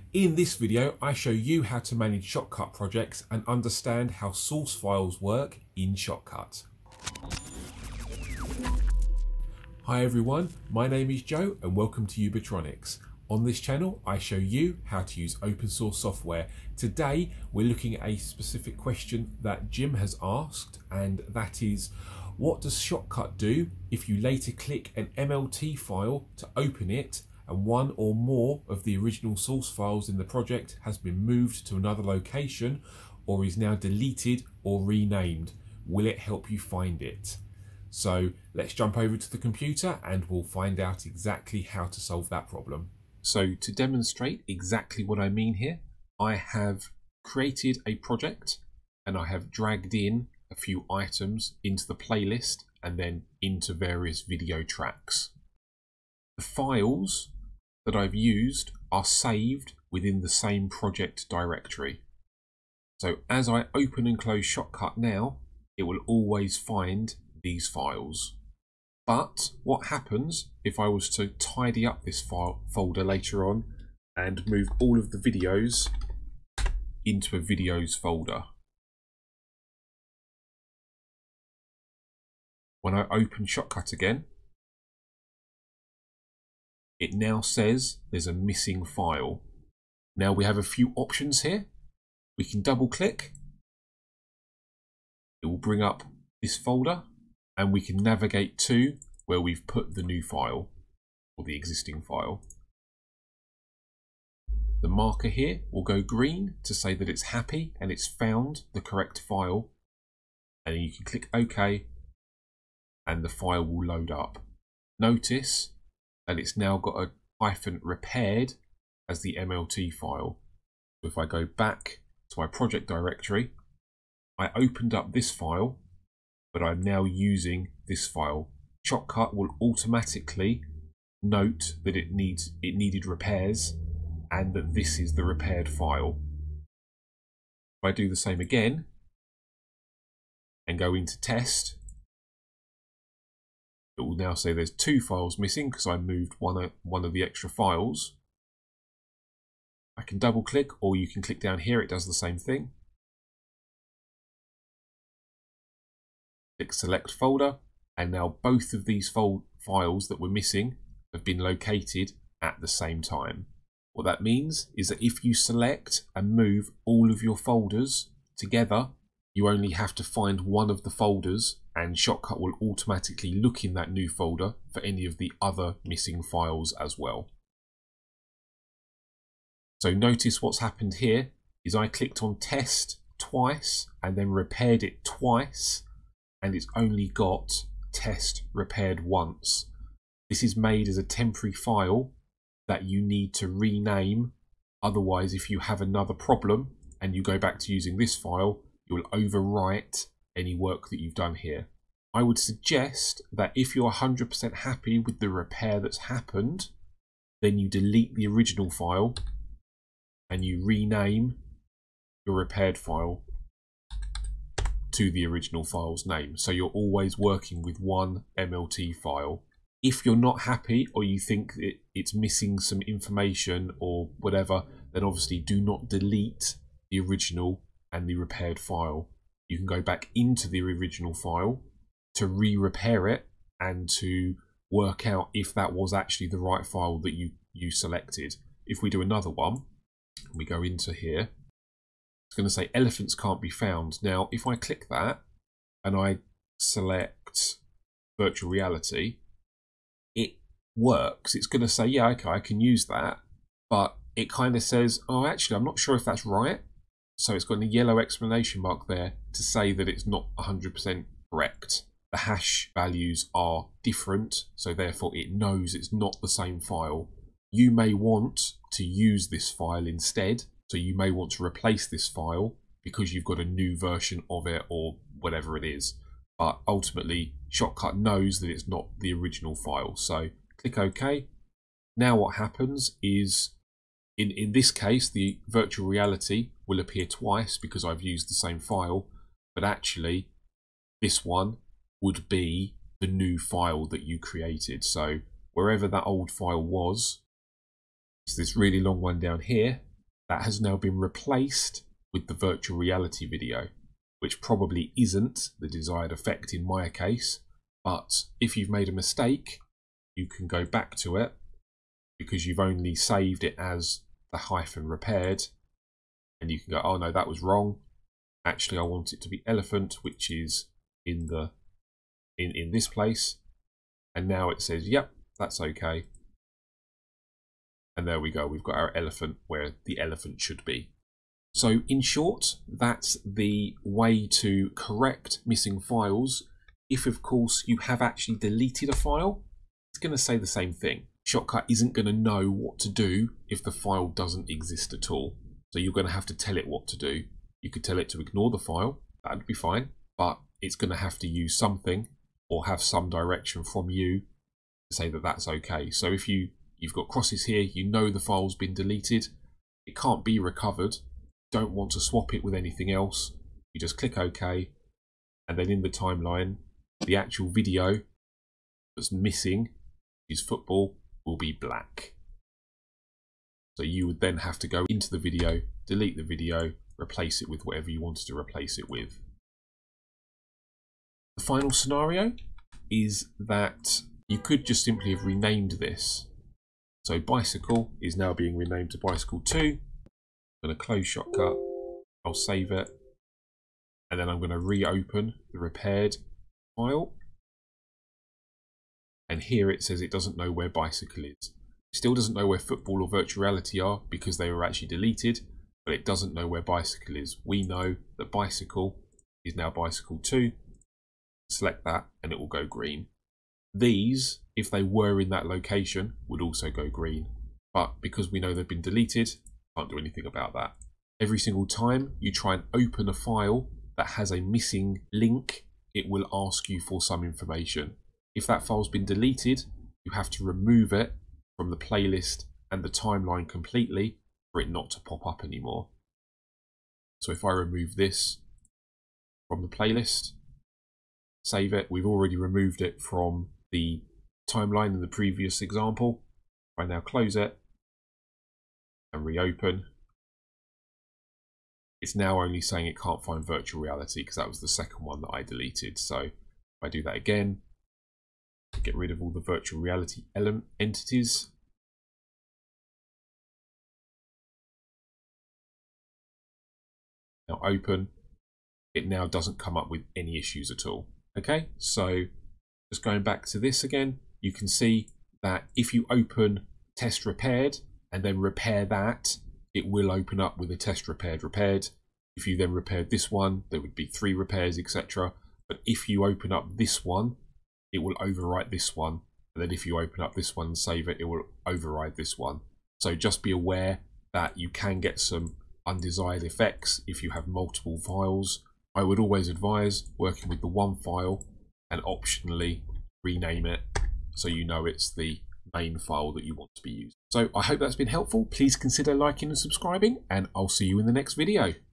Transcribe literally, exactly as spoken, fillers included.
In this video, I show you how to manage Shotcut projects and understand how source files work in Shotcut. Hi everyone, my name is Joe and welcome to Ubitronics. On this channel, I show you how to use open source software. Today, we're looking at a specific question that Jim has asked, and that is, what does Shotcut do if you later click an M L T file to open it and one or more of the original source files in the project has been moved to another location or is now deleted or renamed? Will it help you find it? So let's jump over to the computer and we'll find out exactly how to solve that problem. So to demonstrate exactly what I mean here, I have created a project and I have dragged in a few items into the playlist and then into various video tracks. The files that I've used are saved within the same project directory. So as I open and close Shotcut now, it will always find these files. But what happens if I was to tidy up this file folder later on and move all of the videos into a videos folder? When I open Shotcut again, it now says there's a missing file. Now we have a few options here. We can double click. It will bring up this folder and we can navigate to where we've put the new file or the existing file. The marker here will go green to say that it's happy and it's found the correct file. And then you can click OK and the file will load up. Notice that it's now got a hyphen repaired as the M L T file. So if I go back to my project directory, I opened up this file, but I'm now using this file. Shotcut will automatically note that it needs it needed repairs and that this is the repaired file. If I do the same again and go into test, it will now say there's two files missing because I moved one of, one of the extra files. I can double click or you can click down here, it does the same thing. Click select folder and now both of these files that were missing have been located at the same time. What that means is that if you select and move all of your folders together, you only have to find one of the folders and Shotcut will automatically look in that new folder for any of the other missing files as well. So notice what's happened here is I clicked on test twice and then repaired it twice, and it's only got test repaired once. This is made as a temporary file that you need to rename. Otherwise, if you have another problem and you go back to using this file, it will overwrite any work that you've done here. I would suggest that if you're one hundred percent happy with the repair that's happened, then you delete the original file and you rename your repaired file to the original file's name. So you're always working with one M L T file. If you're not happy or you think it, it's missing some information or whatever, then obviously do not delete the original and the repaired file. You can go back into the original file to re-repair it and to work out if that was actually the right file that you, you selected. If we do another one, we go into here, it's going to say elephants can't be found. Now, if I click that and I select virtual reality, it works. It's going to say, yeah, okay, I can use that, but it kind of says, oh, actually, I'm not sure if that's right. So it's got a yellow exclamation mark there to say that it's not one hundred percent correct. The hash values are different, so therefore it knows it's not the same file. You may want to use this file instead, so you may want to replace this file because you've got a new version of it or whatever it is. But ultimately, Shotcut knows that it's not the original file. So click OK. Now what happens is, in, in this case, the virtual reality will appear twice because I've used the same file, but actually this one would be the new file that you created. So wherever that old file was, it's this really long one down here, that has now been replaced with the virtual reality video, which probably isn't the desired effect in my case. But if you've made a mistake, you can go back to it because you've only saved it as the hyphen repaired, and you can go, oh no, that was wrong. Actually, I want it to be elephant, which is in the in, in this place. And now it says, yep, that's okay. And there we go, we've got our elephant where the elephant should be. So in short, that's the way to correct missing files. If of course you have actually deleted a file, it's going to say the same thing. Shotcut isn't going to know what to do if the file doesn't exist at all. So you're going to have to tell it what to do. You could tell it to ignore the file, that would be fine, but it's going to have to use something or have some direction from you to say that that's okay. So if you You've got crosses here, you know the file's been deleted, it can't be recovered, don't want to swap it with anything else, you just click OK, and then in the timeline, the actual video that's missing, is football, will be black. So you would then have to go into the video, delete the video, replace it with whatever you wanted to replace it with. The final scenario is that you could just simply have renamed this. So bicycle is now being renamed to bicycle two. I'm going to close Shotcut, I'll save it, and then I'm going to reopen the repaired file. And here it says it doesn't know where bicycle is. It still doesn't know where football or virtual reality are because they were actually deleted, but it doesn't know where bicycle is. We know that bicycle is now bicycle two. Select that and it will go green. These, if they were in that location, would also go green. But because we know they've been deleted, can't do anything about that. Every single time you try and open a file that has a missing link, it will ask you for some information. If that file's been deleted, you have to remove it from the playlist and the timeline completely for it not to pop up anymore. So if I remove this from the playlist, save it, we've already removed it from the timeline in the previous example. I now close it and reopen. It's now only saying it can't find virtual reality because that was the second one that I deleted. So if I do that again, get rid of all the virtual reality element entities. Now open, it now doesn't come up with any issues at all. Okay, so just going back to this again, you can see that if you open test repaired and then repair that, it will open up with a test repaired repaired. If you then repaired this one, there would be three repairs, et cetera. But if you open up this one, it will overwrite this one. And then if you open up this one and save it, it will override this one. So just be aware that you can get some undesired effects if you have multiple files. I would always advise working with the one file and optionally rename it so you know it's the main file that you want to be using. So I hope that's been helpful. Please consider liking and subscribing, and I'll see you in the next video.